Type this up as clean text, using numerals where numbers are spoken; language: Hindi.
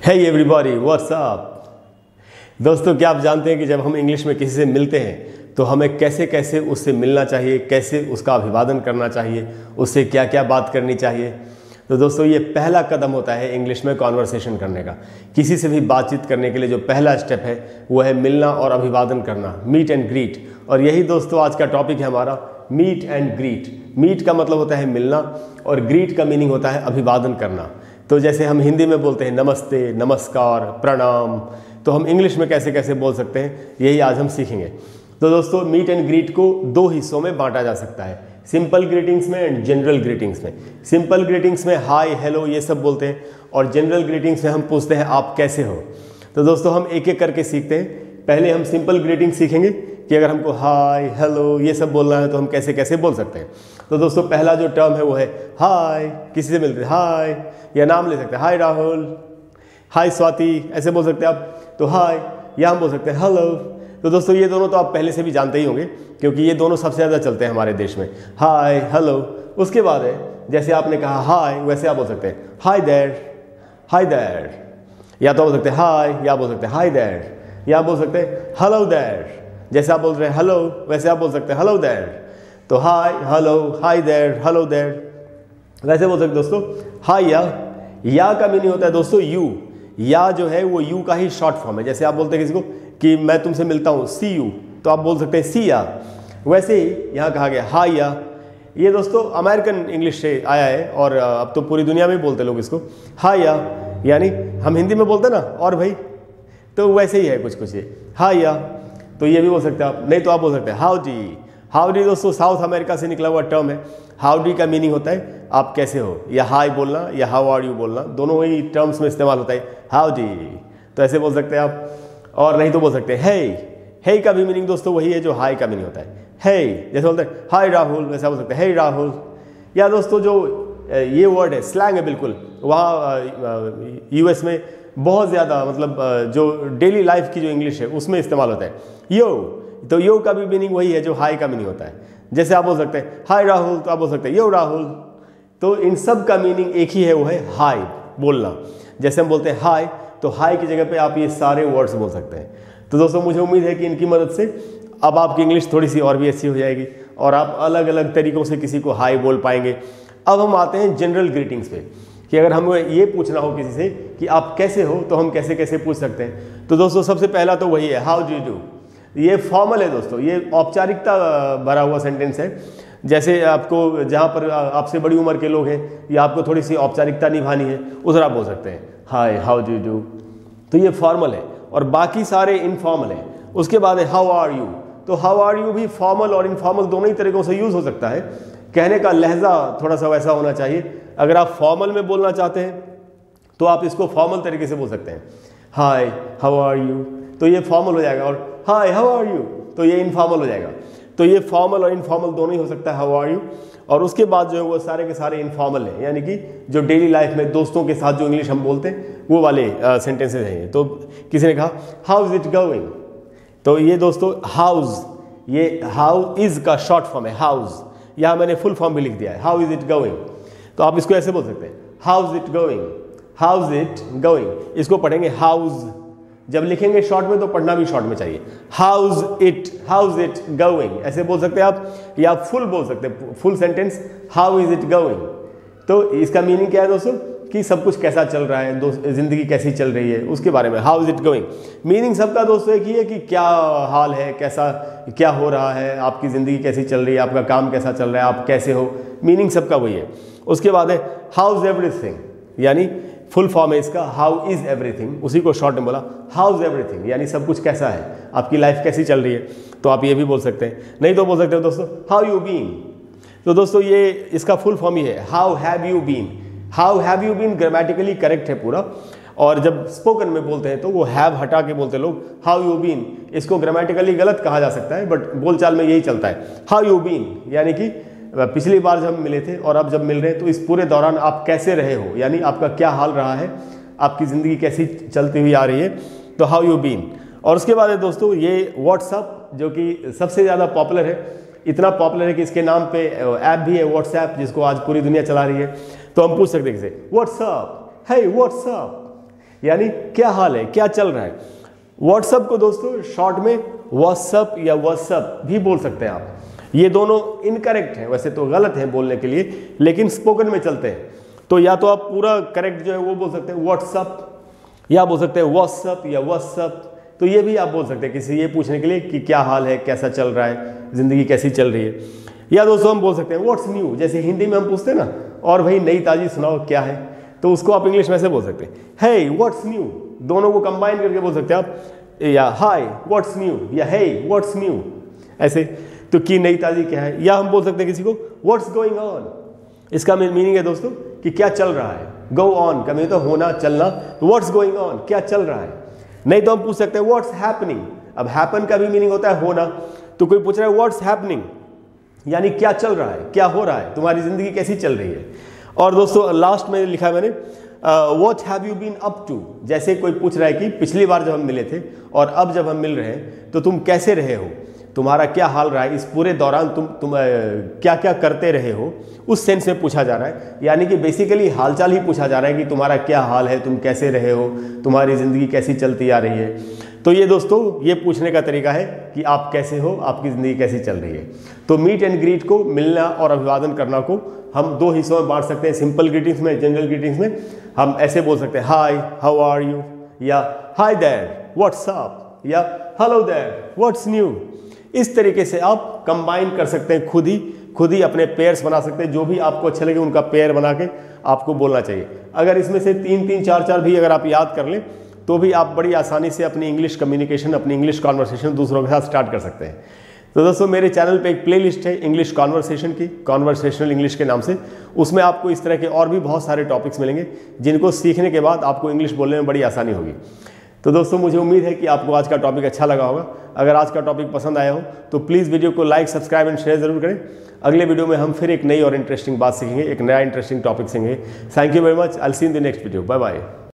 Hey everybody what's up. दोस्तों, क्या आप जानते हैं कि जब हम इंग्लिश में किसी से मिलते हैं तो हमें कैसे कैसे उससे मिलना चाहिए, कैसे उसका अभिवादन करना चाहिए, उससे क्या क्या बात करनी चाहिए। तो दोस्तों, ये पहला कदम होता है इंग्लिश में कॉन्वर्सेशन करने का। किसी से भी बातचीत करने के लिए जो पहला स्टेप है वो है मिलना और अभिवादन करना, मीट एंड ग्रीट। और यही दोस्तों आज का टॉपिक है हमारा, मीट एंड ग्रीट। मीट का मतलब होता है मिलना और ग्रीट का मीनिंग होता है अभिवादन करना। तो जैसे हम हिंदी में बोलते हैं नमस्ते, नमस्कार, प्रणाम, तो हम इंग्लिश में कैसे कैसे बोल सकते हैं, यही आज हम सीखेंगे। तो दोस्तों, मीट एंड ग्रीट को दो हिस्सों में बांटा जा सकता है, सिंपल ग्रीटिंग्स में एंड जनरल ग्रीटिंग्स में। सिंपल ग्रीटिंग्स में हाय, हेलो ये सब बोलते हैं, और जनरल ग्रीटिंग्स में हम पूछते हैं आप कैसे हो। तो दोस्तों, हम एक एक करके सीखते हैं। पहले हम सिंपल ग्रीटिंग सीखेंगे कि अगर हमको हाय, हेलो ये सब बोलना है तो हम कैसे कैसे बोल सकते हैं। तो दोस्तों, पहला जो टर्म है वो है हाय। किसी से मिलते हैं हाय, या नाम ले सकते हैं हाय राहुल, हाय स्वाति, ऐसे बोल सकते हैं आप। तो हाय, या हम बोल सकते हैं हेलो। तो दोस्तों, ये दोनों तो आप पहले से भी जानते ही होंगे क्योंकि ये दोनों सबसे ज़्यादा चलते हैं हमारे देश में, हाय हेलो। उसके बाद है, जैसे आपने कहा हाय, वैसे आप बोल सकते हैं हाय देयर, हाय देयर, या तो बोल सकते हैं हाय, या बोल सकते हैं हाय देयर, या बोल सकते हैं हेलो देयर। जैसे आप बोल रहे हैं हेलो, वैसे आप बोल सकते हैं हेलो देयर। तो hi, hello, hi there, hello there, वैसे बोल सकते दोस्तों हाय या का मीनिंग होता है दोस्तों यू। या जो है वो यू का ही शॉर्ट फॉर्म है। जैसे आप बोलते हैं किसी को कि मैं तुमसे मिलता हूँ सी यू, तो आप बोल सकते हैं सी या। वैसे ही यहाँ कहा गया हाय या। ये दोस्तों अमेरिकन इंग्लिश से आया है और अब तो पूरी दुनिया में बोलते लोग इसको हाय या, यानी हम हिंदी में बोलते हैं ना और भाई, तो वैसे ही है कुछ कुछ ये हाय या। तो ये भी बोल सकते हैं आप, नहीं तो आप बोल सकते हैं हाउडी। हाउडी दोस्तों साउथ अमेरिका से निकला हुआ टर्म है। हाउडी का मीनिंग होता है आप कैसे हो, या हाय बोलना या हाउ आर यू बोलना, दोनों ही टर्म्स में इस्तेमाल होता है हाउडी। तो ऐसे बोल सकते हैं आप, और नहीं तो बोल सकते हैं हे। हे का भी मीनिंग दोस्तों वही है जो हाय का मीनिंग होता है। हे, जैसे बोलते हैं हाय राहुल, वैसे बोल सकते हैं हे राहुल। या दोस्तों जो ये वर्ड है स्लैंग है बिल्कुल, वहाँ यूएस में बहुत ज़्यादा मतलब जो डेली लाइफ की जो इंग्लिश है उसमें इस्तेमाल होता है यो। तो यो का भी मीनिंग वही है जो हाय का मीनिंग होता है। जैसे आप बोल सकते हैं हाय राहुल, तो आप बोल सकते हैं यो राहुल। तो इन सब का मीनिंग एक ही है, वो है हाय बोलना। जैसे हम बोलते हैं हाय, तो हाय की जगह पे आप ये सारे वर्ड्स बोल सकते हैं। तो दोस्तों, मुझे उम्मीद है कि इनकी मदद से अब आपकी इंग्लिश थोड़ी सी और भी अच्छी हो जाएगी और आप अलग अलग तरीक़ों से किसी को हाय बोल पाएंगे। अब हम आते हैं जनरल ग्रीटिंग्स पे, कि अगर हमें ये पूछना हो किसी से कि आप कैसे हो, तो हम कैसे कैसे पूछ सकते हैं। तो दोस्तों, सबसे पहला तो वही है हाउ डू यू डू। ये फॉर्मल है दोस्तों, ये औपचारिकता भरा हुआ सेंटेंस है। जैसे आपको जहाँ पर आपसे बड़ी उम्र के लोग हैं या आपको थोड़ी सी औपचारिकता निभानी है, उधर आप बोल सकते हैं hi, how do you do. तो ये फॉर्मल है और बाकी सारे इनफॉर्मल हैं। उसके बाद है हाउ आर यू। तो हाउ आर यू भी फॉर्मल और इनफॉर्मल दोनों ही तरीक़ों से यूज़ हो सकता है। कहने का लहजा थोड़ा सा वैसा होना चाहिए। अगर आप फॉर्मल में बोलना चाहते हैं तो आप इसको फॉर्मल तरीके से बोल सकते हैं हाय, हाउ आर यू, तो ये फॉर्मल हो जाएगा। और हाय, हाउ आर यू, तो ये इनफॉर्मल हो जाएगा। तो ये फॉर्मल और इनफॉर्मल दोनों ही हो सकता है हाउ आर यू। और उसके बाद जो है वो सारे के सारे इनफॉर्मल हैं, यानी कि जो डेली लाइफ में दोस्तों के साथ जो इंग्लिश हम बोलते हैं वो वाले सेंटेंसेज हैं। तो किसी ने कहा हाउ इज इट गोइंग, तो ये दोस्तों हाउज, ये हाउ इज का शॉर्ट फॉर्म है हाउज। यहाँ मैंने फुल फॉर्म भी लिख दिया है हाउ इज इट गोइंग। तो आप इसको ऐसे बोल सकते हैं how is it going, how is it going. इसको पढ़ेंगे हाउज, जब लिखेंगे शॉर्ट में तो पढ़ना भी शॉर्ट में चाहिए। हाउज इट गोइंग ऐसे बोल सकते हैं आप, या फुल बोल सकते हैं full sentence how is it going. तो इसका मीनिंग क्या है दोस्तों, कि सब कुछ कैसा चल रहा है, जिंदगी कैसी चल रही है उसके बारे में how is it going. Meaning सबका दोस्तों एक ही है कि क्या हाल है, कैसा क्या हो रहा है, आपकी ज़िंदगी कैसी चल रही है, आपका काम कैसा चल रहा है, आप कैसे हो, मीनिंग सबका वही है। उसके बाद है हाउ इज एवरीथिंग, यानी फुल फॉर्म है इसका हाउ इज एवरीथिंग, उसी को शॉर्ट में बोला हाउ इज एवरीथिंग, यानी सब कुछ कैसा है, आपकी लाइफ कैसी चल रही है। तो आप ये भी बोल सकते हैं। नहीं तो बोल सकते हो दोस्तों हाउ यू बीन। तो दोस्तों ये इसका फुल फॉर्म ही है how have you been. How have you been grammatically correct है पूरा, और जब स्पोकन में बोलते हैं तो वो हैव हटा के बोलते लोग हाउ यू बीन। इसको ग्रामेटिकली गलत कहा जा सकता है, बट बोलचाल में यही चलता है हाउ यू बीन, यानी कि पिछली बार जब हम मिले थे और अब जब मिल रहे हैं तो इस पूरे दौरान आप कैसे रहे हो, यानी आपका क्या हाल रहा है, आपकी ज़िंदगी कैसी चलती हुई आ रही है, तो हाउ यू बीन। और उसके बाद है दोस्तों ये व्हाट्सअप, जो कि सबसे ज़्यादा पॉपुलर है। इतना पॉपुलर है कि इसके नाम पे ऐप भी है व्हाट्सएप, जिसको आज पूरी दुनिया चला रही है। तो हम पूछ सकते हैं किसे व्हाट्सअप, हे व्हाट्सअप। यानी क्या हाल है, क्या चल रहा है। व्हाट्सअप को दोस्तों शॉर्ट में व्हाट्सअप या व्हाट्सअप भी बोल सकते हैं आप। ये दोनों इनकरेक्ट हैं, वैसे तो गलत है बोलने के लिए, लेकिन स्पोकन में चलते हैं। तो या तो आप पूरा करेक्ट जो है वो बोल सकते हैं व्हाट्सअप, या बोल सकते हैं व्हाट्सअप या व्हाट्सअप। तो ये भी आप बोल सकते हैं किसी ये पूछने के लिए कि क्या हाल है, कैसा चल रहा है, ज़िंदगी कैसी चल रही है। या दोस्तों हम बोल सकते हैं व्हाट्स न्यू, जैसे हिंदी में हम पूछते हैं ना, और भाई नई ताज़ी सुनाओ क्या है, तो उसको आप इंग्लिश में से बोल सकते हैं हे व्हाट्स न्यू। दोनों को कंबाइन करके बोल सकते हैं आप, या हाय व्हाट्स न्यू या हे व्हाट्स न्यू, ऐसे। तो की नई ताज़ी क्या है। या हम बोल सकते हैं किसी को व्हाट्स गोइंग ऑन, इसका मीनिंग है दोस्तों कि क्या चल रहा है। गो ऑन का मीनिंग तो होना, चलना, व्हाट्स गोइंग ऑन क्या चल रहा है। नहीं तो हम पूछ सकते हैं व्हाट्स हैपनिंग। अब हैपन का भी मीनिंग होता है होना, तो कोई पूछ रहा है व्हाट्स हैपनिंग, यानी क्या चल रहा है, क्या हो रहा है, तुम्हारी जिंदगी कैसी चल रही है। और दोस्तों लास्ट में लिखा है मैंने what have you been up to, जैसे कोई पूछ रहा है कि पिछली बार जब हम मिले थे और अब जब हम मिल रहे हैं तो तुम कैसे रहे हो, तुम्हारा क्या हाल रहा है, इस पूरे दौरान तुम क्या क्या करते रहे हो, उस सेंस में पूछा जा रहा है। यानी कि बेसिकली हालचाल ही पूछा जा रहा है कि तुम्हारा क्या हाल है, तुम कैसे रहे हो, तुम्हारी ज़िंदगी कैसी चलती आ रही है। तो ये दोस्तों ये पूछने का तरीका है कि आप कैसे हो, आपकी ज़िंदगी कैसी चल रही है। तो मीट एंड ग्रीट को, मिलना और अभिवादन करना को हम दो हिस्सों में बांट सकते हैं। सिंपल ग्रीटिंग्स में, जनरल ग्रीटिंग्स में हम ऐसे बोल सकते हैं हाय हाउ आर यू, या हाय देयर व्हाट्स अप, या हेलो देयर व्हाट्स न्यू। इस तरीके से आप कंबाइन कर सकते हैं, खुद ही अपने पेयर्स बना सकते हैं। जो भी आपको अच्छा लगे उनका पेयर बना के आपको बोलना चाहिए। अगर इसमें से 3-3, 4-4 भी अगर आप याद कर लें तो भी आप बड़ी आसानी से अपनी इंग्लिश कम्युनिकेशन, अपनी इंग्लिश कॉन्वर्सेशन दूसरों के साथ स्टार्ट कर सकते हैं। तो दोस्तों मेरे चैनल पे एक प्लेलिस्ट है इंग्लिश कॉन्वर्सेशन की, कॉन्वर्सेशनल इंग्लिश के नाम से। उसमें आपको इस तरह के और भी बहुत सारे टॉपिक्स मिलेंगे जिनको सीखने के बाद आपको इंग्लिश बोलने में बड़ी आसानी होगी। तो दोस्तों मुझे उम्मीद है कि आपको आज का टॉपिक अच्छा लगा होगा। अगर आज का टॉपिक पसंद आया हो तो प्लीज़ वीडियो को लाइक, सब्सक्राइब एंड शेयर जरूर करें। अगले वीडियो में हम फिर एक नई और इंटरेस्टिंग बात सीखेंगे, एक नया इंटरेस्टिंग टॉपिक सीखेंगे। Thank you very much, I will see you in the next video. Bye bye.